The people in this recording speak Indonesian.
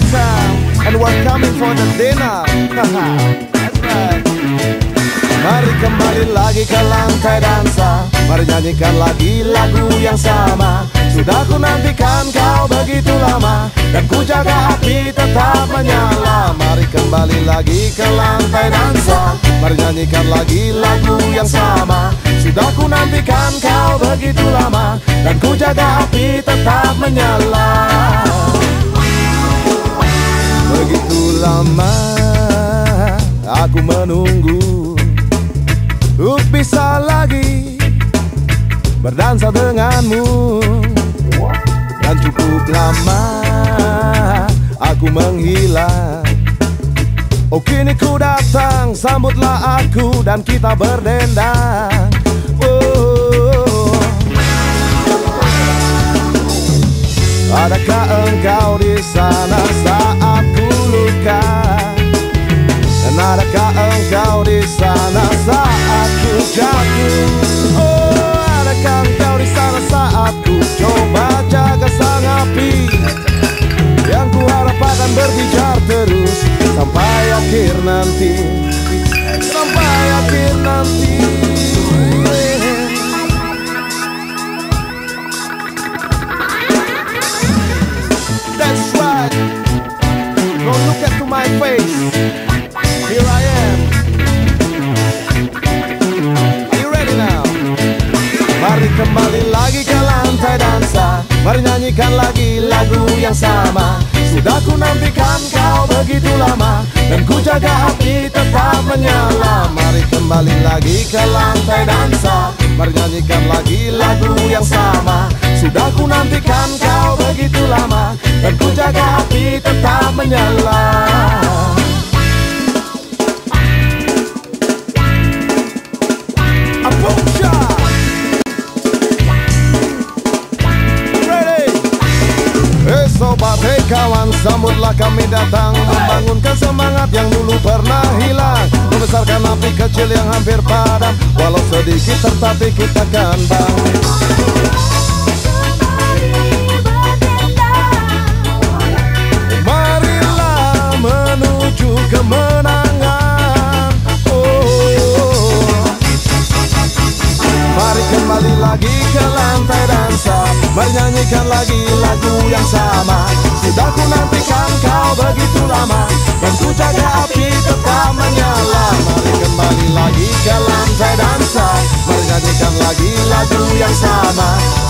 welcome, and we're coming for the dinner. That's right. Mari kembali lagi ke lantai dansa, mari nyanyikan lagi lagu yang sama. Sudah ku nantikan kau begitu lama, dan ku jaga api tetap menyala. Mari kembali lagi ke lantai dansa, mari nyanyikan lagi lagu yang sama. Sudah ku nantikan kau begitu lama, dan ku jaga api tetap menyala. Begitu lama aku menunggu untuk bisa lagi berdansa denganmu, dan cukup lama aku menghilang. Oh kini ku datang, sambutlah aku dan kita berdendang. Oh. Adakah engkau di sana saat ku luka? Dan adakah engkau di sana saat ku jatuh? Oh, adakah engkau di sana saat ku coba jaga sang api yang ku harap akan berbicara terus sampai akhir nanti, sampai akhir nanti. That's right. Don't look into my face. Here I am. Are you ready now? Mari kembali lagi ke lantai dansa, mari nyanyikan lagi lagu yang sama. Sudah ku nantikan kau begitu lama, dan ku jaga api tetap menyala. Mari kembali lagi ke lantai dansa, mari nyanyikan lagi lagu yang sama. Sudah ku nantikan kau begitu lama, dan ku jaga api tetap menyala. Sobat, hei kawan, sambutlah kami datang, membangunkan semangat yang dulu pernah hilang, membesarkan api kecil yang hampir padam, walau sedikit tetapi kita kan bangkit. Marilah menuju kemenangan. Mari kembali lagi ke lantai dansa, mari nyanyikan lagi lagu yang sama. Sudah ku nantikan kau begitu lama, dan ku jaga api tetap menyala. Mari kembali lagi ke lantai dansa, mari nyanyikan lagi lagu yang sama.